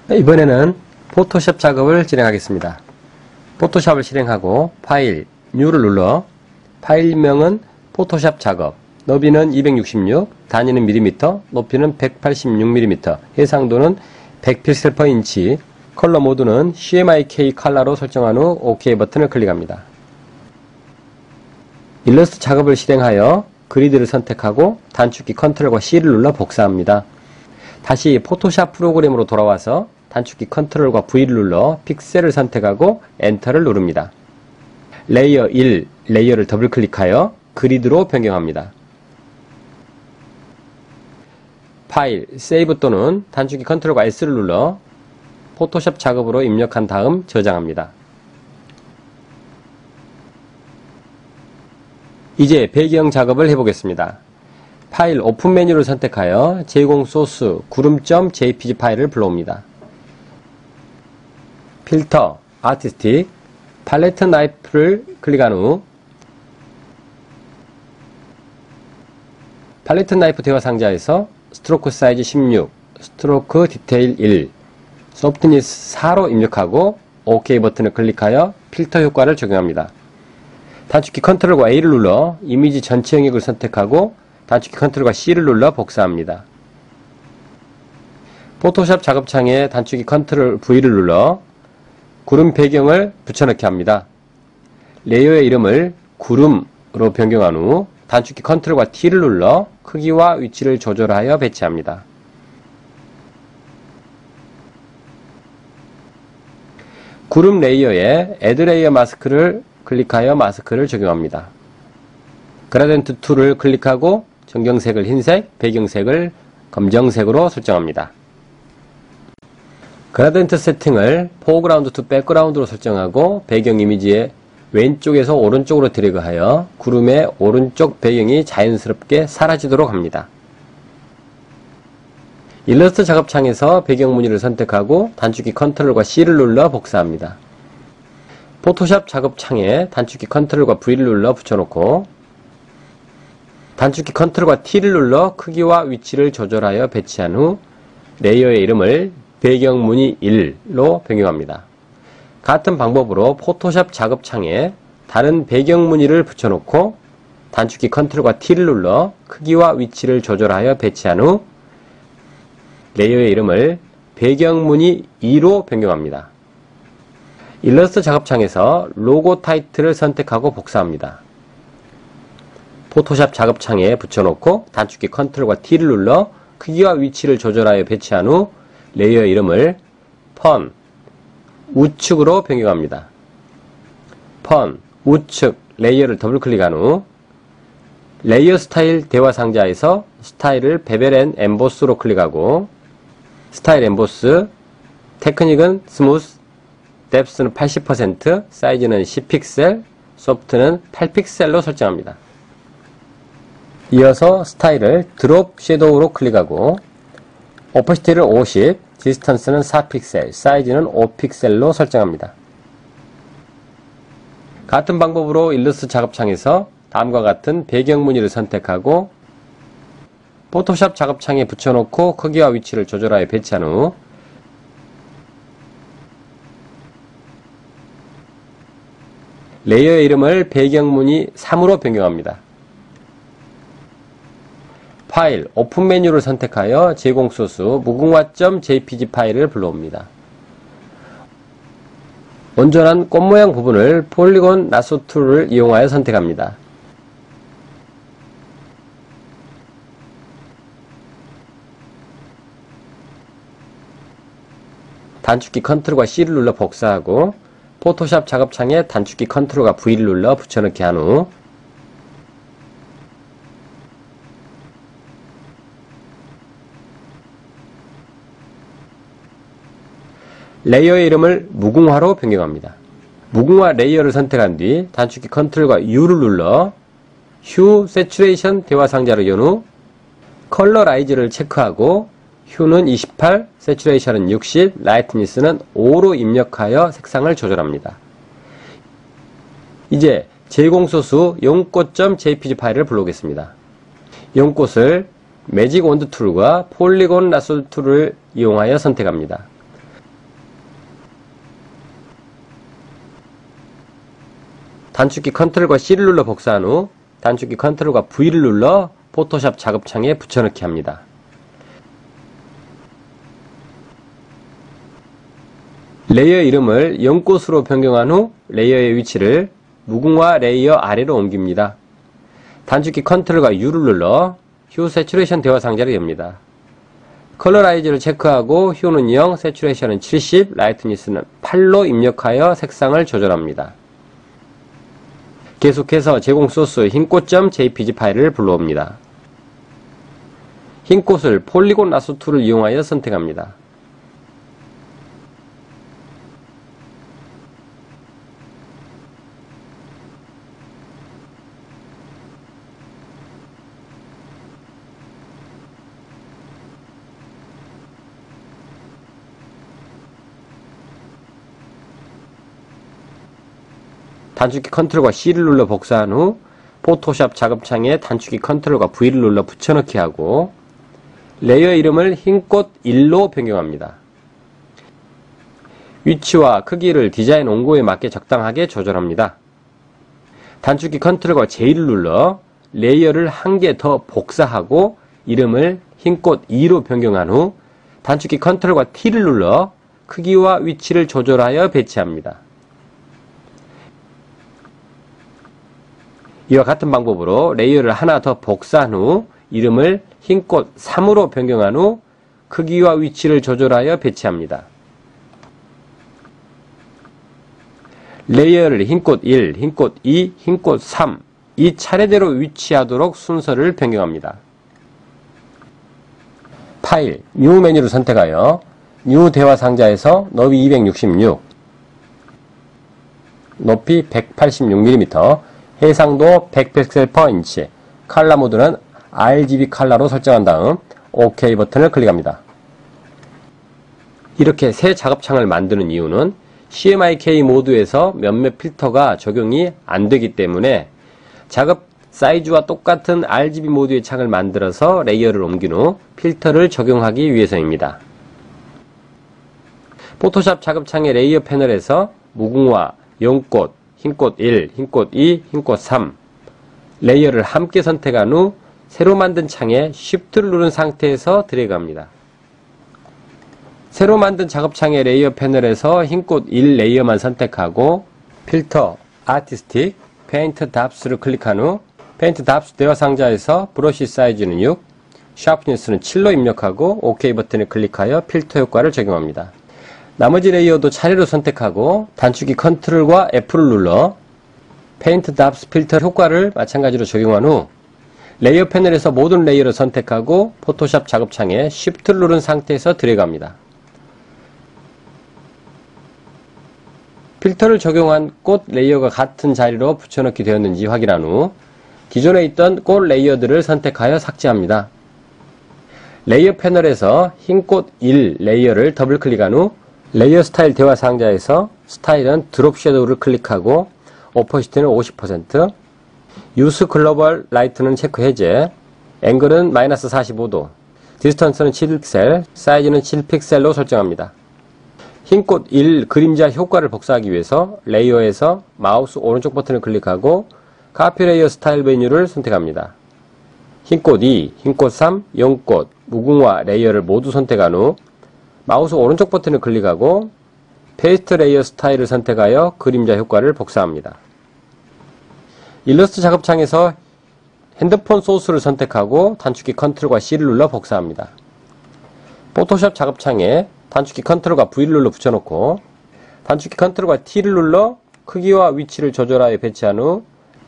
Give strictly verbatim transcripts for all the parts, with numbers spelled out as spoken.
이번에는 포토샵 작업을 진행하겠습니다. 포토샵을 실행하고 파일, New를 눌러 파일명은 포토샵 작업, 너비는 이백육십육, 단위는 밀리미터, 높이는 백팔십육 밀리미터, 해상도는 백 픽셀 퍼 인치, 컬러 모드는 씨엠와이케이 컬러로 설정한 후 OK 버튼을 클릭합니다. 일러스트 작업을 실행하여 그리드를 선택하고 단축키 컨트롤과 C를 눌러 복사합니다. 다시 포토샵 프로그램으로 돌아와서 단축키 컨트롤과 V를 눌러 픽셀을 선택하고 엔터를 누릅니다. 레이어 일 레이어를 더블 클릭하여 그리드로 변경합니다. 파일, 세이브 또는 단축키 컨트롤과 S를 눌러 포토샵 작업으로 입력한 다음 저장합니다. 이제 배경 작업을 해보겠습니다. 파일 오픈 메뉴를 선택하여 제공 소스 구름.jpg 파일을 불러옵니다. 필터, 아티스틱, 팔레트 나이프를 클릭한 후 팔레트 나이프 대화 상자에서 스트로크 사이즈 십육, 스트로크 디테일 일, 소프트니스 사로 입력하고 OK 버튼을 클릭하여 필터 효과를 적용합니다. 단축키 컨트롤과 A를 눌러 이미지 전체 영역을 선택하고 단축키 컨트롤과 C를 눌러 복사합니다. 포토샵 작업창에 단축키 컨트롤 V를 눌러 구름 배경을 붙여넣기 합니다. 레이어의 이름을 구름으로 변경한 후 단축키 컨트롤과 T를 눌러 크기와 위치를 조절하여 배치합니다. 구름 레이어에 Add 레이어 마스크를 클릭하여 마스크를 적용합니다. 그라덴트 툴을 클릭하고 전경색을 흰색, 배경색을 검정색으로 설정합니다. 그라덴트 세팅을 포그라운드 투 백그라운드로 설정하고 배경 이미지의 왼쪽에서 오른쪽으로 드래그하여 구름의 오른쪽 배경이 자연스럽게 사라지도록 합니다. 일러스트 작업창에서 배경 무늬를 선택하고 단축키 컨트롤과 C를 눌러 복사합니다. 포토샵 작업창에 단축키 컨트롤과 V를 눌러 붙여놓고 단축키 컨트롤과 T를 눌러 크기와 위치를 조절하여 배치한 후 레이어의 이름을 배경 무늬 일로 변경합니다. 같은 방법으로 포토샵 작업창에 다른 배경 무늬를 붙여놓고 단축키 컨트롤과 T를 눌러 크기와 위치를 조절하여 배치한 후 레이어의 이름을 배경 무늬 이로 변경합니다. 일러스트 작업창에서 로고 타이틀을 선택하고 복사합니다. 포토샵 작업창에 붙여놓고 단축키 컨트롤과 T를 눌러 크기와 위치를 조절하여 배치한 후 레이어 이름을 펀, 우측으로 변경합니다. 펀, 우측 레이어를 더블 클릭한 후 레이어 스타일 대화 상자에서 스타일을 베벨 앤 엠보스로 클릭하고 스타일 엠보스, 테크닉은 스무스, 뎁스는 팔십 퍼센트, 사이즈는 십 픽셀, 소프트는 팔 픽셀로 설정합니다. 이어서 스타일을 드롭 섀도우로 클릭하고 오퍼시티를 오십, 디스턴스는 사 픽셀, 사이즈는 오 픽셀로 설정합니다. 같은 방법으로 일러스트 작업창에서 다음과 같은 배경 무늬를 선택하고 포토샵 작업창에 붙여놓고 크기와 위치를 조절하여 배치한 후 레이어의 이름을 배경 무늬 삼으로 변경합니다. 파일, 오픈 메뉴를 선택하여 제공 소스 무궁화.jpg 파일을 불러옵니다. 온전한 꽃 모양 부분을 폴리곤 라소 툴을 이용하여 선택합니다. 단축키 컨트롤과 C를 눌러 복사하고 포토샵 작업창에 단축키 컨트롤과 V를 눌러 붙여넣기 한 후 레이어의 이름을 무궁화로 변경합니다. 무궁화 레이어를 선택한 뒤 단축키 컨트롤과 U를 눌러 휴 세츄레이션 대화 상자를 연 후 컬러라이즈를 체크하고 휴는 이십팔, 세츄레이션은 육십, 라이트니스는 오로 입력하여 색상을 조절합니다. 이제 제공 소스 용꽃.jpg 파일을 불러오겠습니다. 용꽃을 매직 원드 툴과 폴리곤 라소 툴을 이용하여 선택합니다. 단축키 컨트롤과 C를 눌러 복사한 후 단축키 컨트롤과 V를 눌러 포토샵 작업창에 붙여넣기 합니다. 레이어 이름을 연꽃으로 변경한 후 레이어의 위치를 무궁화 레이어 아래로 옮깁니다. 단축키 컨트롤과 U를 눌러 휴 세츄레이션 대화 상자를 엽니다. 컬러라이즈를 체크하고 휴는 영, 세츄레이션은 칠십, 라이트니스는 팔로 입력하여 색상을 조절합니다. 계속해서 제공 소스 흰꽃.jpg 파일을 불러옵니다. 흰꽃을 폴리곤 라소 툴을 이용하여 선택합니다. 단축키 컨트롤과 C를 눌러 복사한 후 포토샵 작업창에 단축키 컨트롤과 V를 눌러 붙여넣기 하고 레이어 이름을 흰꽃 일로 변경합니다. 위치와 크기를 디자인 원고에 맞게 적당하게 조절합니다. 단축키 컨트롤과 J를 눌러 레이어를 한 개 더 복사하고 이름을 흰꽃 이로 변경한 후 단축키 컨트롤과 T를 눌러 크기와 위치를 조절하여 배치합니다. 이와 같은 방법으로 레이어를 하나 더 복사한 후 이름을 흰꽃 삼으로 변경한 후 크기와 위치를 조절하여 배치합니다. 레이어를 흰꽃 일, 흰꽃 이, 흰꽃 삼 이 차례대로 위치하도록 순서를 변경합니다. 파일, 뉴 메뉴를 선택하여 뉴 대화 상자에서 너비 이백육십육, 높이 백팔십육 밀리미터, 해상도 백 픽셀 퍼 인치, 칼라 모드는 알지비 칼라로 설정한 다음 OK 버튼을 클릭합니다. 이렇게 새 작업창을 만드는 이유는 씨엠와이케이 모드에서 몇몇 필터가 적용이 안 되기 때문에 작업 사이즈와 똑같은 알지비 모드의 창을 만들어서 레이어를 옮긴 후 필터를 적용하기 위해서입니다. 포토샵 작업창의 레이어 패널에서 무궁화, 연꽃, 흰꽃 일, 흰꽃 이, 흰꽃 삼 레이어를 함께 선택한 후 새로 만든 창에 Shift를 누른 상태에서 드래그합니다. 새로 만든 작업창의 레이어 패널에서 흰꽃 일 레이어만 선택하고 필터, 아티스틱, 페인트 답스를 클릭한 후 페인트 답스 대화 상자에서 브러쉬 사이즈는 육, 샤프니스는 칠로 입력하고 OK 버튼을 클릭하여 필터 효과를 적용합니다. 나머지 레이어도 차례로 선택하고 단축키 컨트롤과 F를 눌러 페인트 답스 필터 효과를 마찬가지로 적용한 후 레이어 패널에서 모든 레이어를 선택하고 포토샵 작업창에 Shift를 누른 상태에서 드래그합니다. 필터를 적용한 꽃 레이어가 같은 자리로 붙여넣기 되었는지 확인한 후 기존에 있던 꽃 레이어들을 선택하여 삭제합니다. 레이어 패널에서 흰꽃 일 레이어를 더블 클릭한 후 레이어 스타일 대화 상자에서 스타일은 드롭 섀도우를 클릭하고 오퍼시티는 오십 퍼센트, 유스 글로벌 라이트는 체크 해제, 앵글은 마이너스 사십오 도, 디스턴스는 칠 픽셀, 사이즈는 칠 픽셀로 설정합니다. 흰꽃 일 그림자 효과를 복사하기 위해서 레이어에서 마우스 오른쪽 버튼을 클릭하고 카피 레이어 스타일 메뉴를 선택합니다. 흰꽃 이, 흰꽃 삼, 연꽃, 무궁화 레이어를 모두 선택한 후 마우스 오른쪽 버튼을 클릭하고 페이스트 레이어 스타일을 선택하여 그림자 효과를 복사합니다. 일러스트 작업창에서 핸드폰 소스를 선택하고 단축키 컨트롤과 C를 눌러 복사합니다. 포토샵 작업창에 단축키 컨트롤과 V를 눌러 붙여놓고 단축키 컨트롤과 T를 눌러 크기와 위치를 조절하여 배치한 후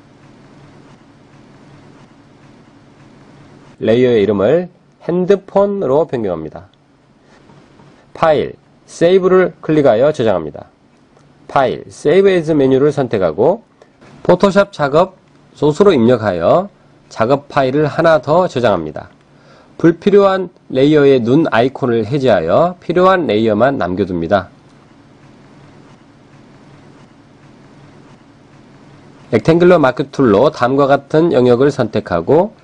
레이어의 이름을 핸드폰으로 변경합니다. 파일, 세이브를 클릭하여 저장합니다. 파일, 세이브 에즈 메뉴를 선택하고 포토샵 작업 소스로 입력하여 작업 파일을 하나 더 저장합니다. 불필요한 레이어의 눈 아이콘을 해제하여 필요한 레이어만 남겨둡니다. 렉탱글러 마크 툴로 다음과 같은 영역을 선택하고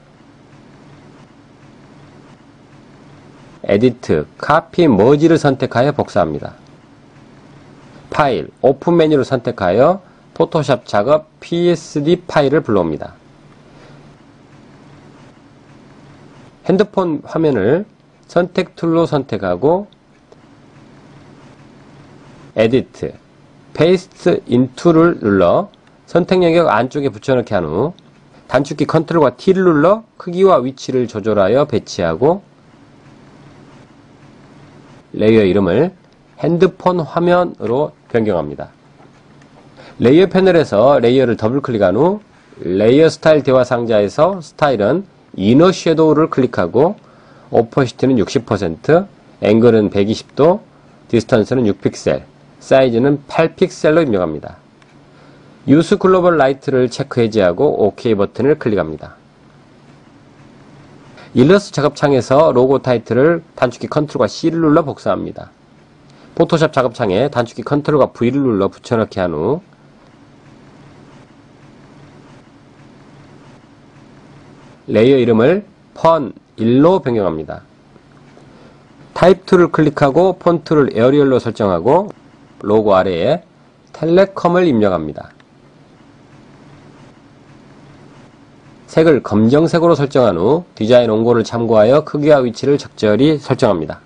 에디트, 카피, 머지를 선택하여 복사합니다. 파일, 오픈 메뉴를 선택하여 포토샵 작업 피에스디 파일을 불러옵니다. 핸드폰 화면을 선택 툴로 선택하고 에디트, 페이스트 인투를 눌러 선택 영역 안쪽에 붙여넣기 한 후 단축키 컨트롤과 T를 눌러 크기와 위치를 조절하여 배치하고 레이어 이름을 핸드폰 화면으로 변경합니다. 레이어 패널에서 레이어를 더블 클릭한 후 레이어 스타일 대화 상자에서 스타일은 이너 섀도우를 클릭하고 오퍼시티는 육십 퍼센트, 앵글은 백이십 도, 디스턴스는 육 픽셀, 사이즈는 팔 픽셀로 입력합니다. 유스 글로벌 라이트를 체크 해제하고 OK 버튼을 클릭합니다. 일러스트 작업창에서 로고 타이틀을 단축키 컨트롤과 C를 눌러 복사합니다. 포토샵 작업창에 단축키 컨트롤과 V를 눌러 붙여넣기 한 후 레이어 이름을 펀 일로 변경합니다. 타입 툴을 클릭하고 폰트를 에어리얼로 설정하고 로고 아래에 텔레콤을 입력합니다. 색을 검정색으로 설정한 후 디자인 원고를 참고하여 크기와 위치를 적절히 설정합니다.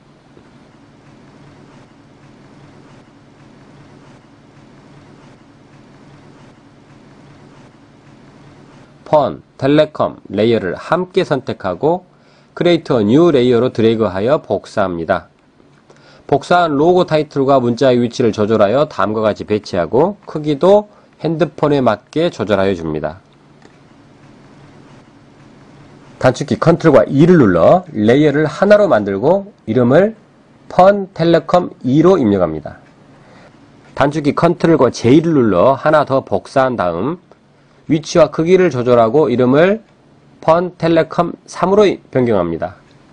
펀, 텔레콤, 레이어를 함께 선택하고 크리에이트 어 뉴 레이어로 드래그하여 복사합니다. 복사한 로고 타이틀과 문자의 위치를 조절하여 다음과 같이 배치하고 크기도 핸드폰에 맞게 조절하여 줍니다. 단축키 컨트롤과 E를 눌러 레이어를 하나로 만들고 이름을 펀 텔레콤 이로 입력합니다. 단축키 컨트롤과 J를 눌러 하나 더 복사한 다음 위치와 크기를 조절하고 이름을 펀 텔레콤 삼으로 변경합니다.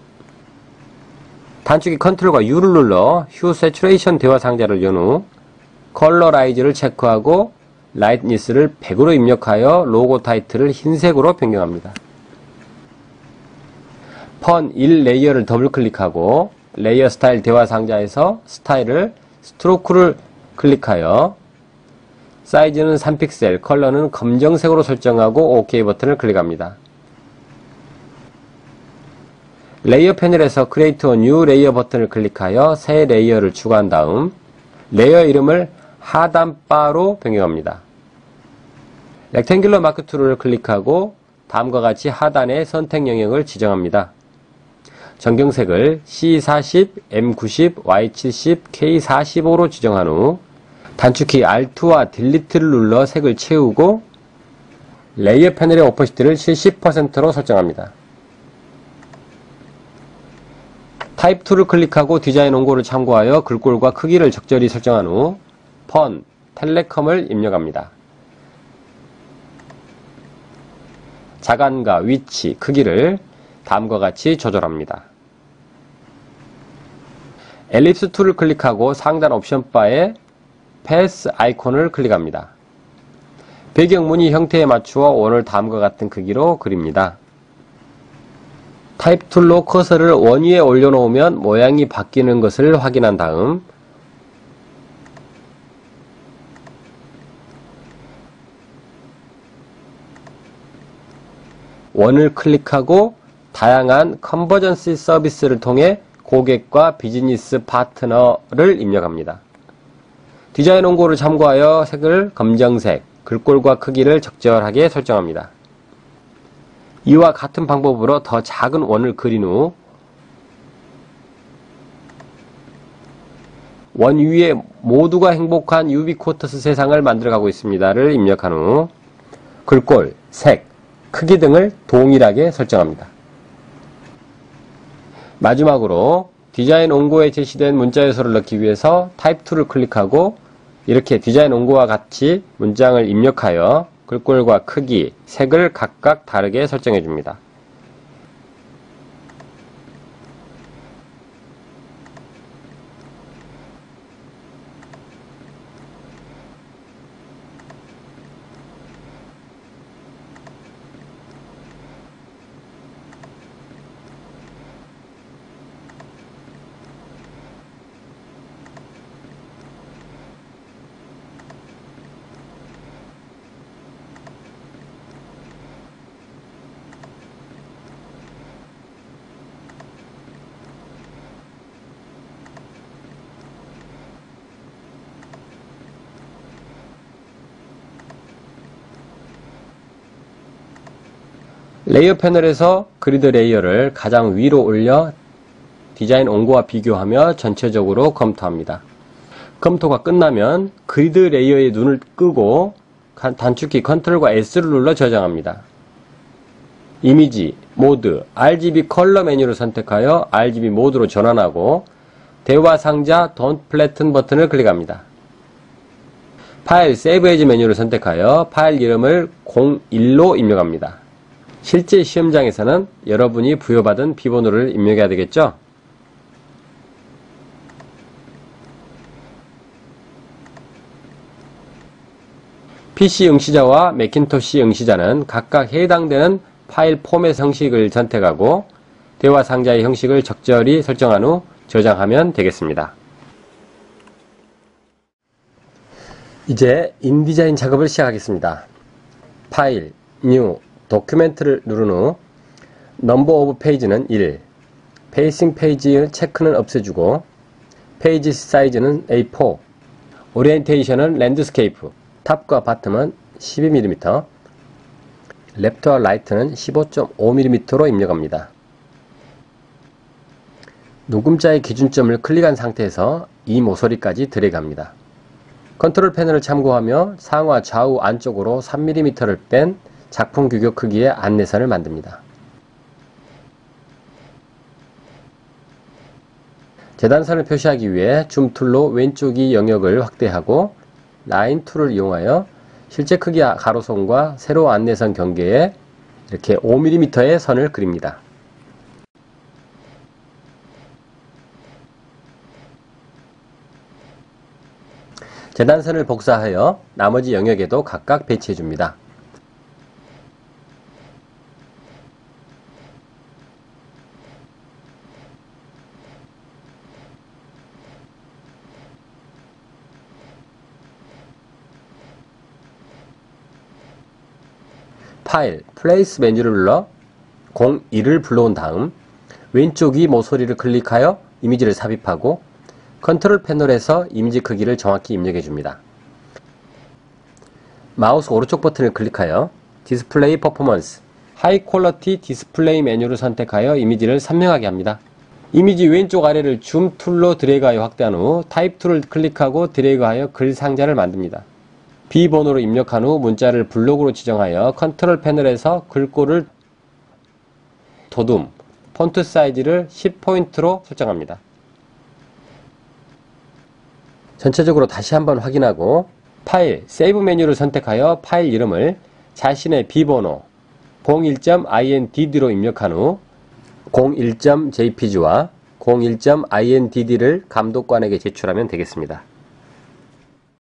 단축키 컨트롤과 U를 눌러 휴 세츄레이션 대화 상자를 연 후 컬러라이즈를 체크하고 라이트니스를 백으로 입력하여 로고 타이틀을 흰색으로 변경합니다. 펀 일 레이어를 더블 클릭하고 레이어 스타일 대화 상자에서 스타일을 스트로크를 클릭하여 사이즈는 삼 픽셀, 컬러는 검정색으로 설정하고 OK 버튼을 클릭합니다. 레이어 패널에서 크리에이트 어 뉴 레이어 버튼을 클릭하여 새 레이어를 추가한 다음 레이어 이름을 하단바로 변경합니다. 렉탱귤러 마크 툴을 클릭하고 다음과 같이 하단의 선택 영역을 지정합니다. 전경색을 씨 사십, 엠 구십, 와이 칠십, 케이 사십오로 지정한 후 단축키 알트와 딜리트를 눌러 색을 채우고 레이어 패널의 오퍼시티를 칠십 퍼센트로 설정합니다. 타입 툴을 클릭하고 디자인 원고를 참고하여 글꼴과 크기를 적절히 설정한 후 펀, 텔레콤을 입력합니다. 자간과 위치, 크기를 다음과 같이 조절합니다. 엘립스 툴을 클릭하고 상단 옵션 바에 패스 아이콘을 클릭합니다. 배경 무늬 형태에 맞추어 원을 다음과 같은 크기로 그립니다. 타입 툴로 커서를 원 위에 올려놓으면 모양이 바뀌는 것을 확인한 다음 원을 클릭하고 다양한 컨버전시 서비스를 통해 고객과 비즈니스 파트너를 입력합니다. 디자인 원고를 참고하여 색을 검정색, 글꼴과 크기를 적절하게 설정합니다. 이와 같은 방법으로 더 작은 원을 그린 후 원 위에 모두가 행복한 유비코터스 세상을 만들어가고 있습니다를 입력한 후 글꼴, 색, 크기 등을 동일하게 설정합니다. 마지막으로 디자인 원고에 제시된 문자 요소를 넣기 위해서 타입 툴을 클릭하고 이렇게 디자인 원고와 같이 문장을 입력하여 글꼴과 크기, 색을 각각 다르게 설정해 줍니다. 레이어 패널에서 그리드 레이어를 가장 위로 올려 디자인 원고와 비교하며 전체적으로 검토합니다. 검토가 끝나면 그리드 레이어의 눈을 끄고 단축키 컨트롤과 S를 눌러 저장합니다. 이미지, 모드, 알지비 컬러 메뉴를 선택하여 알지비 모드로 전환하고 대화 상자 Don't Flatten 버튼을 클릭합니다. 파일 Save As 메뉴를 선택하여 파일 이름을 공일로 입력합니다. 실제 시험장에서는 여러분이 부여받은 비번호를 입력해야 되겠죠? 피씨 응시자와 매킨토시 응시자는 각각 해당되는 파일 포맷 형식을 선택하고 대화 상자의 형식을 적절히 설정한 후 저장하면 되겠습니다. 이제 인디자인 작업을 시작하겠습니다. 파일, 뉴, 도큐멘트를 누른 후 넘버 오브 페이지는 일, 페이싱 페이지 체크는 없애주고 페이지 사이즈는 에이 사, 오리엔테이션은 랜드스케이프, 탑과 바텀은 십이 밀리미터, 랩트와 라이트는 십오 점 오 밀리미터로 입력합니다. 녹음자의 기준점을 클릭한 상태에서 이 모서리까지 드래그합니다. 컨트롤 패널을 참고하며 상하 좌우 안쪽으로 삼 밀리미터를 뺀 작품 규격 크기의 안내선을 만듭니다. 재단선을 표시하기 위해 줌 툴로 왼쪽이 영역을 확대하고 라인 툴을 이용하여 실제 크기의 가로선과 세로 안내선 경계에 이렇게 오 밀리미터의 선을 그립니다. 재단선을 복사하여 나머지 영역에도 각각 배치해 줍니다. 파일, 플레이스 메뉴를 눌러 공일을 불러온 다음 왼쪽이 모서리를 클릭하여 이미지를 삽입하고 컨트롤 패널에서 이미지 크기를 정확히 입력해 줍니다. 마우스 오른쪽 버튼을 클릭하여 디스플레이 퍼포먼스, 하이 퀄러티 디스플레이 메뉴를 선택하여 이미지를 선명하게 합니다. 이미지 왼쪽 아래를 줌 툴로 드래그하여 확대한 후 타입 툴을 클릭하고 드래그하여 글 상자를 만듭니다. 비번호로 입력한 후 문자를 블록으로 지정하여 컨트롤 패널에서 글꼴을 도둠, 폰트 사이즈를 십 포인트로 설정합니다. 전체적으로 다시 한번 확인하고 파일, 세이브 메뉴를 선택하여 파일 이름을 자신의 비번호 공일 점 인드로 입력한 후 공일 점 제이피지와 공일 점 인드를 감독관에게 제출하면 되겠습니다.